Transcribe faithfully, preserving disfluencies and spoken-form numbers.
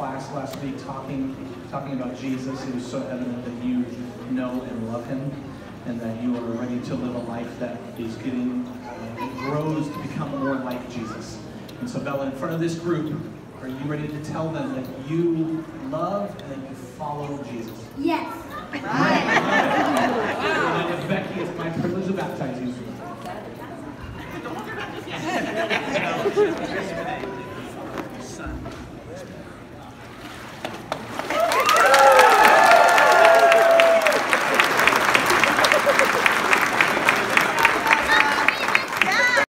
class last week talking, talking about Jesus. It was so evident that you know and love him, and that you are ready to live a life that is getting, uh, grows to become more like Jesus. And so Bella, in front of this group, are you ready to tell them that you love and that you follow Jesus? Yes. Right. And if Becky, it's my privilege to baptize you.